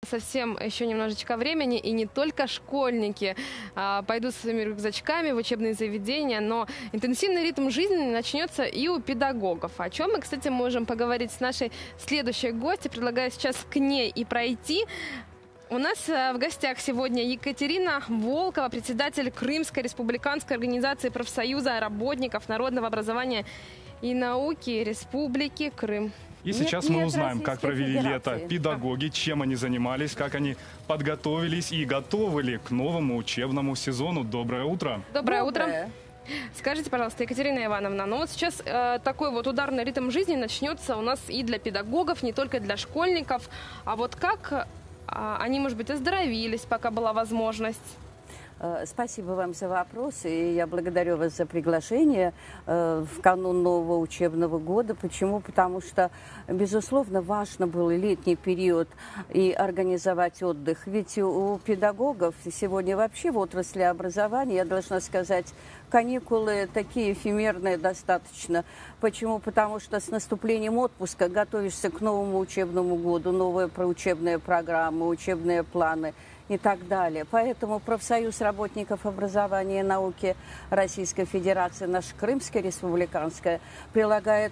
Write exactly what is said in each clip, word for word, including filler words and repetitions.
Совсем еще немножечко времени, и не только школьники а, пойдут со своими рюкзачками в учебные заведения, но интенсивный ритм жизни начнется и у педагогов. О чем мы, кстати, можем поговорить с нашей следующей гостьей. Предлагаю сейчас к ней и пройти. У нас в гостях сегодня Екатерина Волкова, председатель Крымской республиканской организации профсоюза работников народного образования и науки Республики Крым. И сейчас нет, мы нет, узнаем, как провели лето педагоги, чем они занимались, как они подготовились и готовы ли к новому учебному сезону. Доброе утро. Доброе, Доброе. утро. Скажите, пожалуйста, Екатерина Ивановна, ну вот сейчас э, такой вот ударный ритм жизни начнется у нас и для педагогов, не только для школьников. А вот как э, они, может быть, оздоровились, пока была возможность? Спасибо вам за вопрос, и я благодарю вас за приглашение в канун нового учебного года. Почему? Потому что, безусловно, важно было летний период и организовать отдых. Ведь у педагогов сегодня вообще в отрасли образования, я должна сказать, каникулы такие эфемерные достаточно. Почему? Потому что с наступлением отпуска готовишься к новому учебному году, новая проучебная программа, учебные планы и так далее. Поэтому профсоюз работников образования и науки Российской Федерации, наша Крымская республиканская, прилагает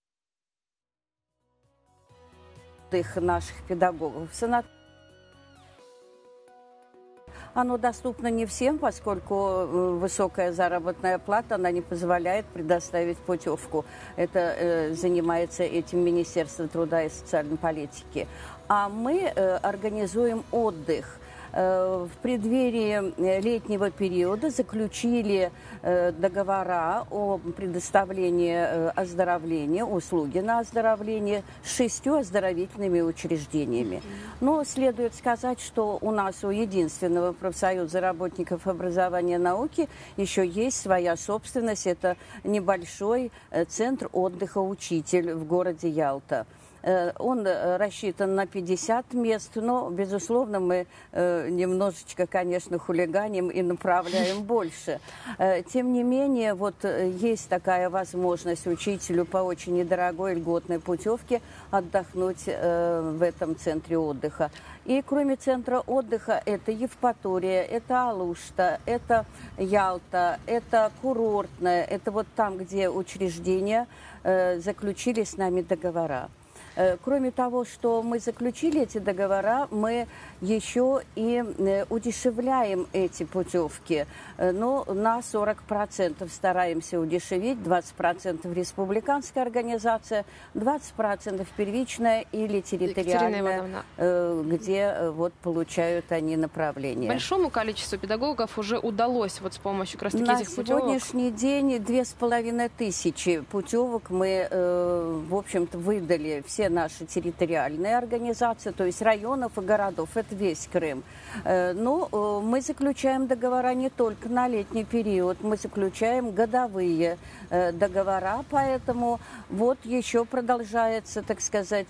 отдых наших педагогов. Оно доступно не всем, поскольку высокая заработная плата, она не позволяет предоставить путевку. Это э, занимается этим Министерство труда и социальной политики. А мы э, организуем отдых. В преддверии летнего периода заключили договора о предоставлении оздоровления, услуги на оздоровление с шестью оздоровительными учреждениями. Но следует сказать, что у нас у единственного профсоюза работников образования и науки еще есть своя собственность. Это небольшой центр отдыха «Учитель» в городе Ялта. Он рассчитан на пятьдесят мест, но, безусловно, мы немножечко, конечно, хулиганим и направляем больше. Тем не менее, вот есть такая возможность учителю по очень недорогой льготной путевке отдохнуть в этом центре отдыха. И кроме центра отдыха, это Евпатория, это Алушта, это Ялта, это курортная, это вот там, где учреждения заключили с нами договора. Кроме того, что мы заключили эти договора, мы еще и удешевляем эти путевки. Но на сорок процентов стараемся удешевить, двадцать процентов республиканская организация, двадцать процентов первичная или территориальная, где вот получают они направления. Большому количеству педагогов уже удалось вот с помощью как раз таки этих путевок? На сегодняшний день две с половиной тысячи путевок мы, в общем-то, выдали все наши территориальные организации, то есть районов и городов, это весь Крым. Но мы заключаем договора не только на летний период, мы заключаем годовые договора, поэтому вот еще продолжается, так сказать,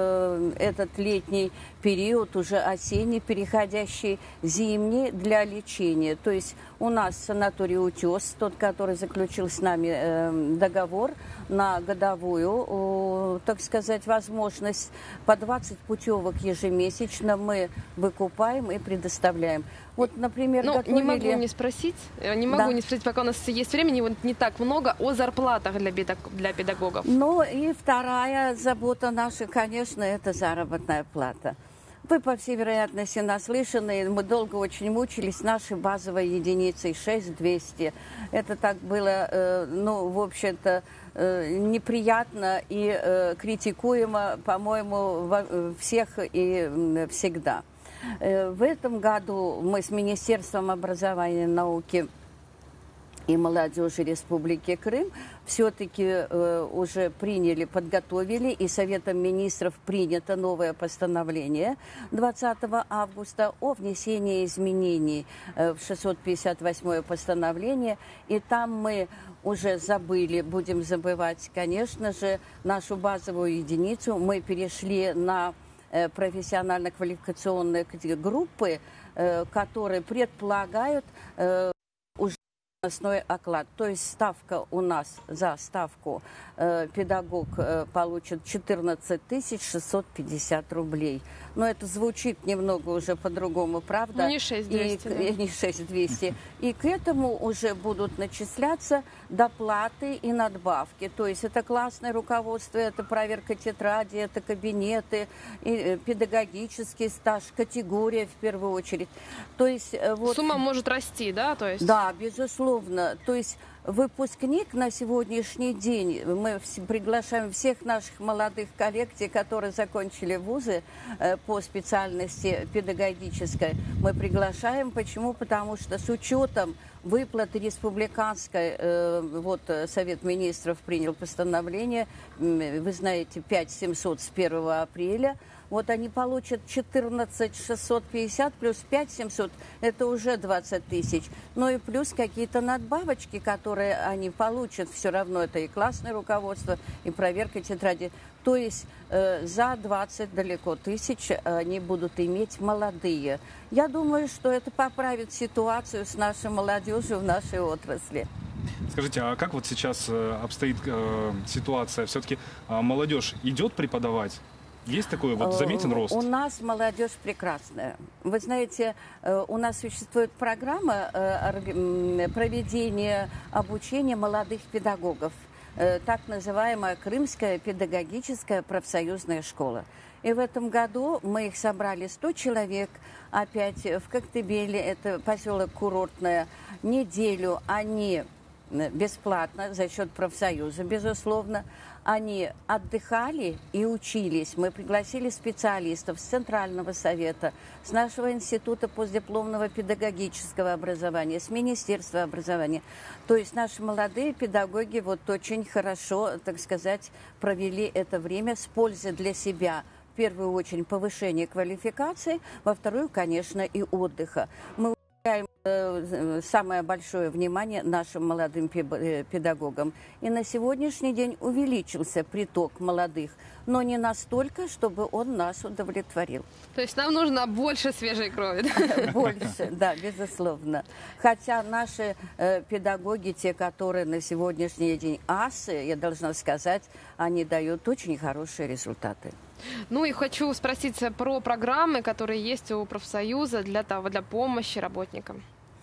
этот летний период, уже осенний, переходящий зимний для лечения. То есть у нас санаторий «Утес», тот, который заключил с нами договор на годовую, так сказать, возможность по двадцать путевок ежемесячно мы выкупаем и предоставляем. Вот, например, ну, готовили... не могу не спросить, не могу да. не спросить, пока у нас есть времени, вот не так много, о зарплатах для, для педагогов. Ну и вторая забота наша, конечно, это заработная плата. Вы, по всей вероятности, наслышаны, мы долго очень мучились нашей базовой единицей шесть тысяч двести. Это так было, ну, в общем-то, неприятно и критикуемо, по-моему, всех и всегда. В этом году мы с Министерством образования и науки и молодежи Республики Крым все-таки э, уже приняли, подготовили, и Советом министров принято новое постановление двадцатого августа о внесении изменений э, в шестьсот пятьдесят восьмое постановление. И там мы уже забыли, будем забывать, конечно же, нашу базовую единицу. Мы перешли на э, профессионально-квалификационные группы, э, которые предполагают э, возрастной оклад. То есть ставка у нас за ставку э, педагог э, получит четырнадцать тысяч шестьсот пятьдесят рублей. но это звучит немного уже по-другому, правда? Ну, не шесть тысяч двести. И, да. Не шесть тысяч двести. И к этому уже будут начисляться доплаты и надбавки. То есть это классное руководство, это проверка тетради, это кабинеты, и педагогический стаж, категория в первую очередь. То есть, вот, сумма может расти, да? То есть... Да, безусловно. То есть выпускник на сегодняшний день, мы приглашаем всех наших молодых коллег, те, которые закончили вузы э, по специальности педагогической, мы приглашаем. Почему? Потому что с учетом выплаты республиканской, э, вот Совет министров принял постановление, вы знаете, пять тысяч семьсот с первого апреля, вот они получат четырнадцать тысяч шестьсот пятьдесят плюс пять тысяч семьсот, это уже двадцать тысяч. Ну и плюс какие-то надбавочки, которые они получат, все равно это и классное руководство, и проверка тетради. То есть э, за двадцать далеко тысяч они будут иметь молодые. Я думаю, что это поправит ситуацию с нашей молодежью в нашей отрасли. Скажите, а как вот сейчас обстоит э, ситуация? Все-таки э, молодежь идет преподавать? Есть такой вот заметен рост? У нас молодежь прекрасная. Вы знаете, у нас существует программа проведения обучения молодых педагогов, так называемая Крымская педагогическая профсоюзная школа. И в этом году мы их собрали сто человек, опять в Коктебеле, это поселок Курортное, неделю они бесплатно за счет профсоюза, безусловно. Они отдыхали и учились. Мы пригласили специалистов с Центрального совета, с нашего института постдипломного педагогического образования, с Министерства образования. То есть наши молодые педагоги вот очень хорошо, так сказать, провели это время с пользой для себя. В первую очередь повышение квалификации, во вторую, конечно, и отдыха. Мы уделяем самое большое внимание нашим молодым педагогам. И на сегодняшний день увеличился приток молодых, но не настолько, чтобы он нас удовлетворил. То есть нам нужно больше свежей крови? Больше, да, безусловно. Хотя наши э, педагоги, те, которые на сегодняшний день асы, я должна сказать, они дают очень хорошие результаты. Ну и хочу спросить про программы, которые есть у профсоюза для того, для помощи работникам.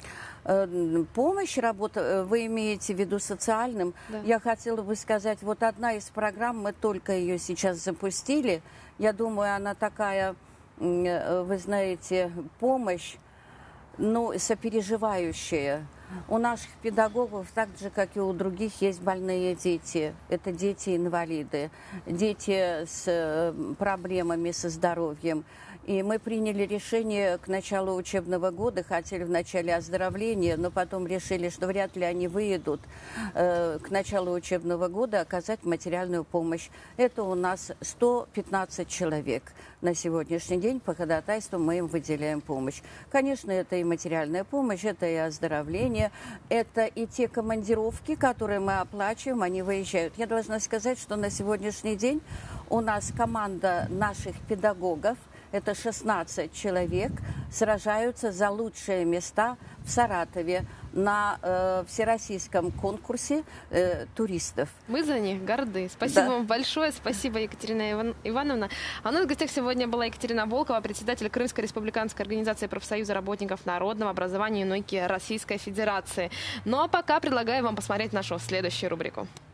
Помощь, работа, вы имеете в виду социальным? Да. Я хотела бы сказать, вот одна из программ, мы только ее сейчас запустили. Я думаю, она такая, вы знаете, помощь, ну, сопереживающая. У наших педагогов, так же, как и у других, есть больные дети. Это дети-инвалиды, дети с проблемами со здоровьем. И мы приняли решение к началу учебного года, хотели в начале оздоровления, но потом решили, что вряд ли они выйдут э, к началу учебного года оказать материальную помощь. Это у нас сто пятнадцать человек. На сегодняшний день по ходатайству мы им выделяем помощь. Конечно, это и материальная помощь, это и оздоровление, это и те командировки, которые мы оплачиваем, они выезжают. Я должна сказать, что на сегодняшний день у нас команда наших педагогов, это шестнадцать человек, сражаются за лучшие места в Саратове на э, всероссийском конкурсе э, туристов. Мы за них горды. Спасибо да. вам большое. Спасибо, Екатерина Иван... Ивановна. А у нас в гостях сегодня была Екатерина Волкова, председатель Крымской республиканской организации профсоюза работников народного образования и науки Российской Федерации. Ну а пока предлагаю вам посмотреть нашу следующую рубрику.